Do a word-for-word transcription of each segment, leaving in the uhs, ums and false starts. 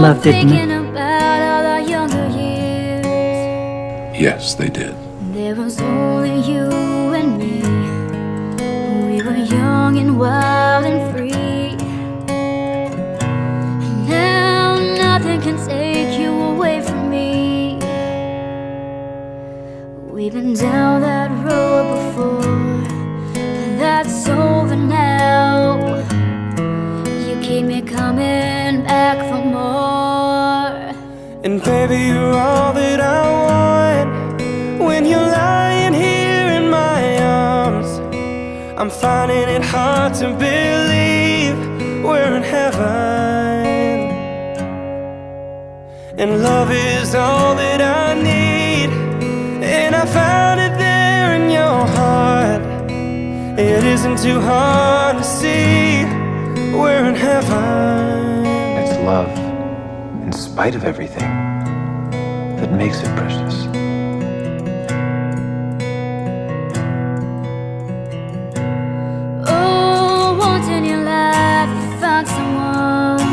love, didn't it? Yes, they did. There was only you and me. We were young and wild and free. Now nothing can take you away from me. We've been down that road before, but that's over now. You keep me coming back for more. And baby, you're all that I want. When you're lying here in my arms, I'm finding it hard to believe we're in heaven. And love is all that I need, and I found it there in your heart. It isn't too hard to see we're in heaven. It's love, in spite of everything, that makes it precious. Oh, once in your life you found someone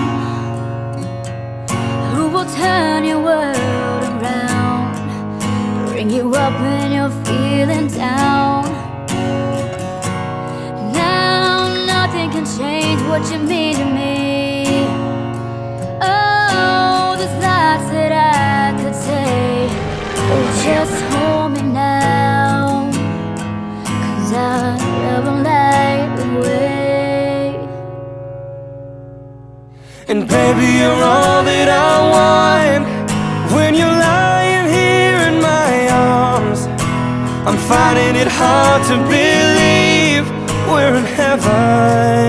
who will turn your world around, bring you up when you're feeling down. Now nothing can change what you mean to me. Oh, there's lots that I could say. Oh, just hold me now, 'cause I never light the way. And baby, you're all that I want. When you're lying here in my arms, I'm finding it hard to believe we're in heaven.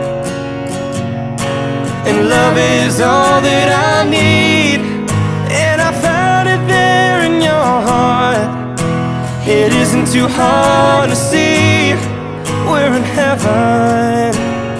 And love is all that I need, and I found it there in your heart. It isn't too hard to see we're in heaven.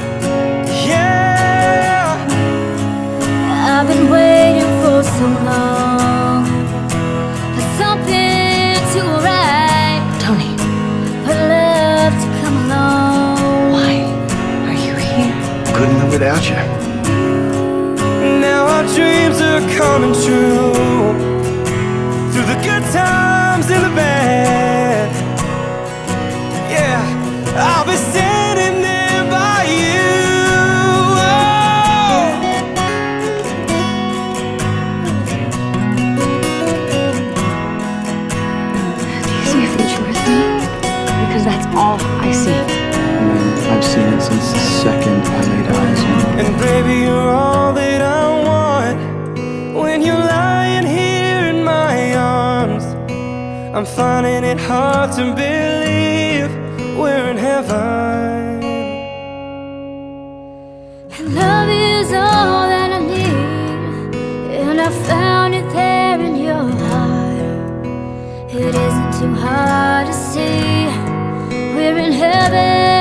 Yeah, I've been waiting for so long for something to arrive. Tony, For love to come along. why are you here? Couldn't live without you. now our dreams are coming true, through the good times and the bad. Yeah, I'll be standing there by you. Oh. Do you see a future with me? Because that's all I see. And I've seen it since the second I laid eyes on you. And baby, you're all that I want. When you're lying here in my arms, I'm finding it hard to believe we're in heaven. And love is all that I need, and I found it there in your heart. It isn't too hard to see we're in heaven.